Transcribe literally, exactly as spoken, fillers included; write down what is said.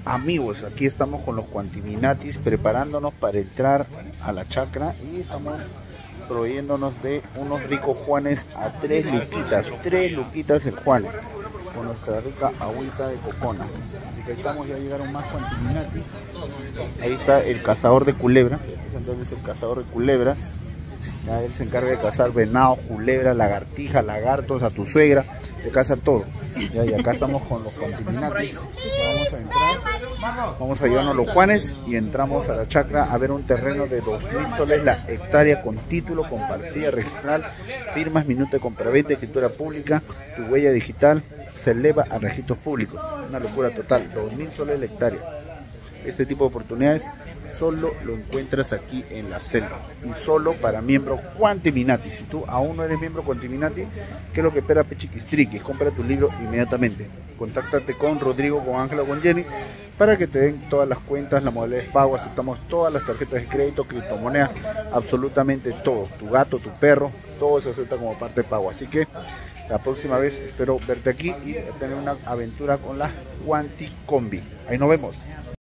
Amigos, aquí estamos con los Cuantiminatis preparándonos para entrar a la chacra y estamos proveyéndonos de unos ricos juanes a tres luquitas, tres luquitas el juan, con nuestra rica agüita de cocona. Así que ahí estamos, ya llegaron más Cuantiminatis. Ahí está el cazador de culebra, entonces el cazador de culebras. Ya él se encarga de cazar venados, culebras, lagartijas, lagartos, a tu suegra, te caza todo. Ya, y acá estamos con los Cuantiminatis. Vamos a entrar, vamos a llevarnos los juanes y entramos a la chacra a ver un terreno de dos mil soles la hectárea con título, con partida registral, firmas, minuto de compraventa, escritura pública, tu huella digital, se eleva a registros públicos. Una locura total, dos mil soles la hectárea. Este tipo de oportunidades solo lo encuentras aquí en la selva y solo para miembros Cuantiminati. Si tú aún no eres miembro Cuantiminati, ¿qué es lo que espera Pechiquistriquis? Compra tu libro inmediatamente. Contáctate con Rodrigo, con Ángela o con Jenny para que te den todas las cuentas, la modalidad de pago. Aceptamos todas las tarjetas de crédito, criptomonedas, absolutamente todo. Tu gato, tu perro, todo se acepta como parte de pago. Así que la próxima vez espero verte aquí y tener una aventura con la Cuanticombi. Ahí nos vemos.